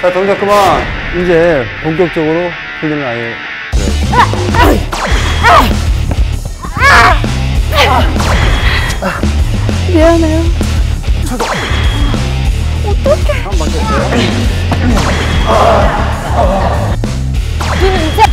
자, 동작 그만. 이제 본격적으로 훈련을 아예. 미안해요. 어떡해. 한 번 맞췄어요? 둘, 셋.